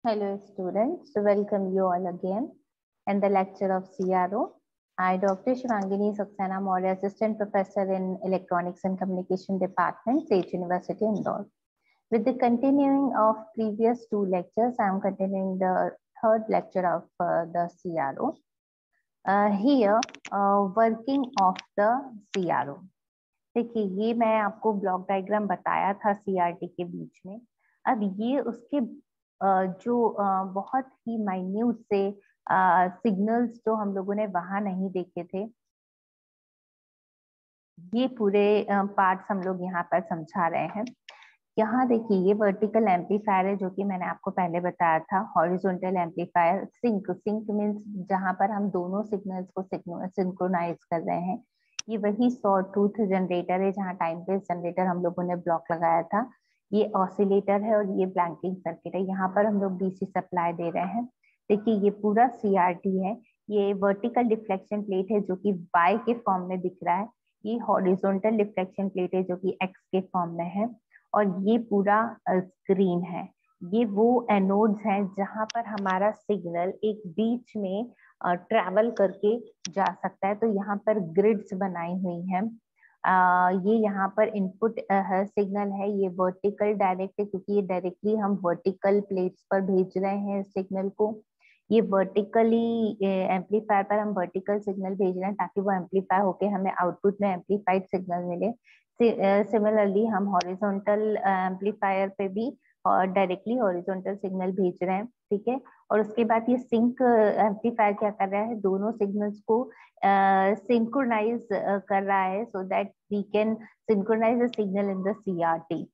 Hello students, welcome you all again in the lecture of CRO. I, Dr. Shivangini Saxena Maurya, Assistant Professor in Electronics and Communication Department, State University, Indore. With the continuing of previous two lectures, I am continuing the third lecture of the CRO. Here, working of the CRO. देखिए, ये मैं आपको block diagram बताया था CRT के बीच में. अब ये उसके जो बहुत ही माइन्यूट से सिग्नल्स जो हम लोगों ने वहां नहीं देखे थे, ये पूरे पार्ट्स हम लोग यहाँ पर समझा रहे हैं. यहाँ देखिए, ये वर्टिकल एम्पलीफायर है जो कि मैंने आपको पहले बताया था. हॉरिजॉन्टल एम्पलीफायर, सिंक मींस जहाँ पर हम दोनों सिग्नल्स को सिंक्रोनाइज कर रहे हैं. ये वही सॉ टूथ जनरेटर है जहाँ टाइम बेस जनरेटर हम लोगों ने ब्लॉक लगाया था. ये ऑसिलेटर है और ये ब्लैंकिंग सर्किट है. यहाँ पर हम लोग डीसी सप्लाई दे रहे हैं. देखिए, ये पूरा CRT है. ये वर्टिकल डिफ्लेक्शन प्लेट है जो कि Y के फॉर्म में दिख रहा है. ये हॉरिजॉन्टल डिफ्लेक्शन प्लेट है जो कि X के फॉर्म में है. और ये पूरा स्क्रीन है. ये वो एनोड्स हैं जहां पर हमारा सिग्नल एक बीच में ट्रैवल करके जा सकता है. तो यहाँ पर ग्रिड्स बनाई हुई हैं. ये यहाँ पर इनपुट सिग्नल है. ये वर्टिकल डायरेक्ट है क्योंकि ये डायरेक्टली हम वर्टिकल प्लेट्स पर भेज रहे हैं सिग्नल को. ये वर्टिकली एम्पलीफायर पर हम वर्टिकल सिग्नल भेज रहे हैं ताकि वो एम्पलीफाई होके हमें आउटपुट में एम्पलीफाइड सिग्नल मिले. सिमिलरली हम हॉरिजॉन्टल एम्पलीफायर पे भी डायरेक्टली हॉरिजॉन्टल सिग्नल भेज रहे हैं. ठीक है. और उसके बाद ये सिंक एम्पलीफायर क्या कर रहा है, दोनों सिग्नल्स को सिंक्रोनाइज कर रहा है so that we can synchronise the signal in the CRT.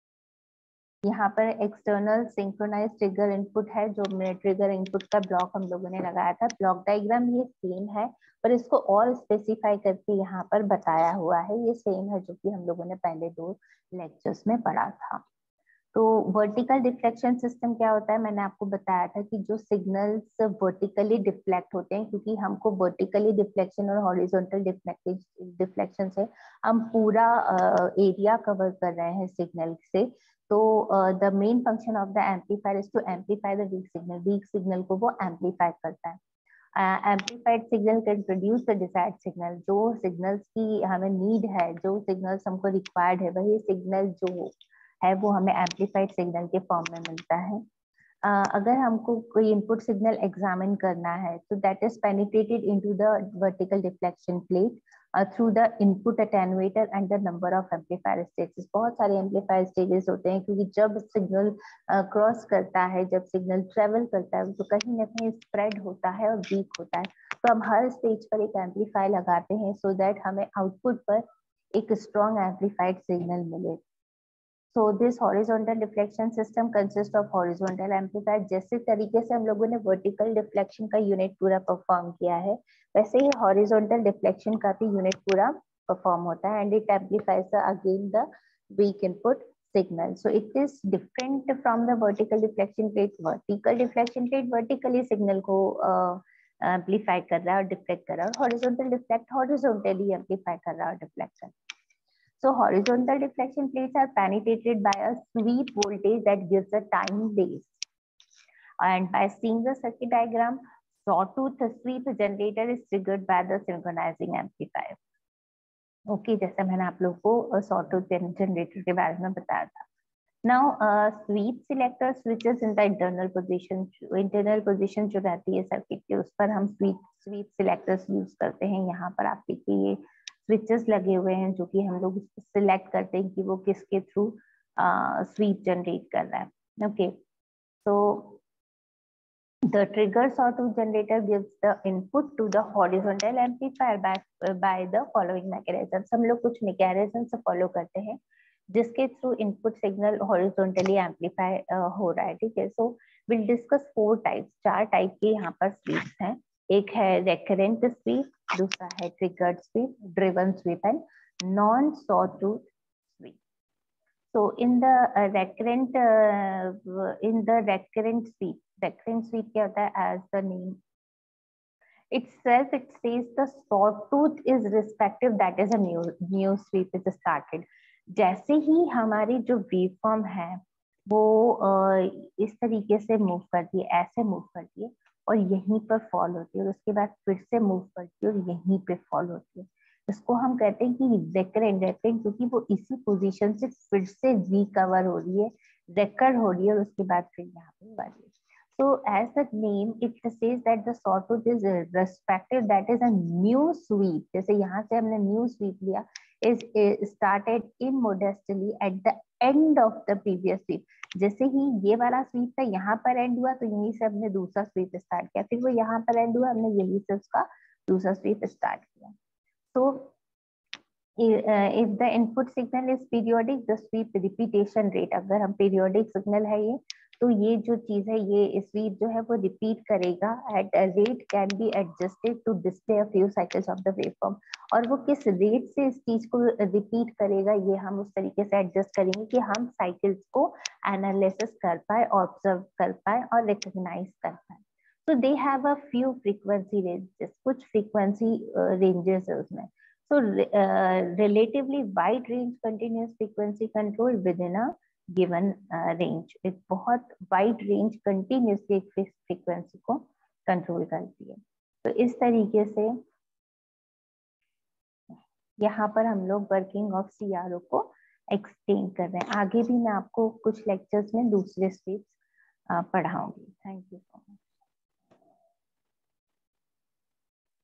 यहाँ पर एक्सटर्नल सिंक्रोनाइज ट्रिगर इनपुट है जो ट्रिगर इनपुट का ब्लॉक हम लोगों ने लगाया था. ब्लॉक डायग्राम ये सेम है पर इसको और स्पेसिफाई करके यहाँ पर बताया हुआ है. ये सेम है जो कि हम लोगों ने पहले दो लेक्चर्स में पढ़ा था. तो वर्टिकल डिफ्लेक्शन सिस्टम क्या होता है, मैंने आपको बताया था कि जो सिग्नल्स वर्टिकली डिफ्लेक्ट होते हैं, क्योंकि हमको वर्टिकली डिफ्लेक्शन और हॉरिजॉन्टल डिफ्लेक्शन से हम पूरा एरिया कवर कर रहे हैं सिग्नल से. तो the main function of the amplifier is to amplify the weak signal. Weak signal को वो एम्पलीफाई करता है. Amplified signal can produce the desired signal. जो सिग्नल्स की हमें नीड है, जो सिग्नल्स हमको रिक्वायर्ड है, वही सिग्नल जो है वो हमें एम्पलीफाइड सिग्नल के फॉर्म में मिलता है. अगर हमको कोई इनपुट सिग्नल एग्जामिन करना है तो that is penetrated into the vertical deflection plate through the input attenuator and the number of amplifier stages. बहुत सारे एम्पलीफायर स्टेजेस होते हैं क्योंकि जब सिग्नल क्रॉस करता है, जब सिग्नल ट्रेवल करता है तो कहीं ना कहीं स्प्रेड होता है और वीक होता है. तो हम हर स्टेज पर एक एम्पलीफायर लगाते हैं सो दैट हमें आउटपुट पर एक स्ट्रॉन्ग एम्पलीफाइड सिग्नल मिले. So this horizontal deflection system consists of horizontal amplifier. जैसे तरीके से हम लोगों ने vertical deflection का यूनिट पूरा परफॉर्म किया है, वैसे ही horizontal deflection का भी यूनिट पूरा परफॉर्म होता है. And it amplifies again the weak input signal. So it is different from the vertical deflection plate. Vertical deflection plate vertically signal को amplify कर रहा है और deflect कर रहा है. Horizontal deflect horizontally amplify कर रहा है और deflect कर रहा है. So horizontal deflection plates are penetrated by a sweep voltage that gives a time base. And by seeing the circuit diagram, sawtooth sweep generator is triggered by the synchronizing amplifier. Okay, जैसा मैंने आप लोगों को sawtooth generator के बारे में बताया था. Now sweep selector switches in the internal position. Internal position जो रहती है सर्किट की, उस पर हम sweep selectors यूज करते हैं. यहाँ पर आप देखिए ये स्विचेस लगे हुए हैं जो कि हम लोग सिलेक्ट करते हैं कि वो किसके थ्रू स्वीप जनरेट कर रहा है. Okay, so the trigger sawtooth generator gives the input to the horizontal amplifier by the following mechanisms. हम लोग कुछ मैकेनिज्म से फॉलो करते हैं जिसके through input signal horizontally amplify हो रहा है. ठीक है. So will discuss 4 types. 4 type के यहाँ पर स्वीप्स हैं. एक है रेकरेंट स्वीप, दूसरा है triggered sweep, driven sweep and non sawtooth sweep. So in the recurrent sweep क्या होता है, as the name itself it says the sawtooth is respective, that is a new sweep is started. जैसे ही हमारी जो wave form है वो इस तरीके से मूव करती है, ऐसे मूव करती है और यहीं पर फॉल होती है और उसके बाद फिर से मूव करती है और यहीं पे फॉल होती है। इसको हम कहते हैं कि रेकरेंट, रेकरेंट क्योंकि वो इसी पोजीशन से फिर से रिकवर हो रही है, रेकर हो रही है और उसके बाद फिर यहाँ पे बढ़ रही है। So as the name it says that the sawtooth is respected, that is a new sweep, जैसे यहाँ से हमने new sweep लिया, is started immodestly at the end of the previous sweep। जैसे ही ये वाला स्वीप था यहाँ पर एंड हुआ तो यहीं से हमने दूसरा स्वीप स्टार्ट किया, फिर वो यहाँ पर एंड हुआ, हमने यहीं से उसका दूसरा स्वीप स्टार्ट किया। तो if the input signal is periodic, the sweep repetition rate, अगर हम periodic signal है ये, तो ये जो चीज है ये स्वीप जो है वो रिपीट करेगा at a rate can be adjusted to display a few cycles of the waveform। और वो किस रेट से इस चीज को रिपीट करेगा ये हम उस तरीके से एडजस्ट करेंगे कि हम साइकिल्स को एनालिसिस कर पाए, ऑब्जर्व कर पाए और रिकॉग्नाइज कर पाए। तो they have a few frequency ranges, कुछ फ्रीक्वेंसी रेंजेस है उसमें। So relatively wide range continuous frequency control within a given range, एक बहुत wide range continuously एक frequency को कंट्रोल करती है। तो इस तरीके से यहाँ पर हम लोग वर्किंग ऑफ CRO को एक्सप्लेन कर रहे हैं। आगे भी मैं आपको कुछ लेक्चर्स में दूसरे स्टेप्स पढ़ाऊंगी। Thank you so much.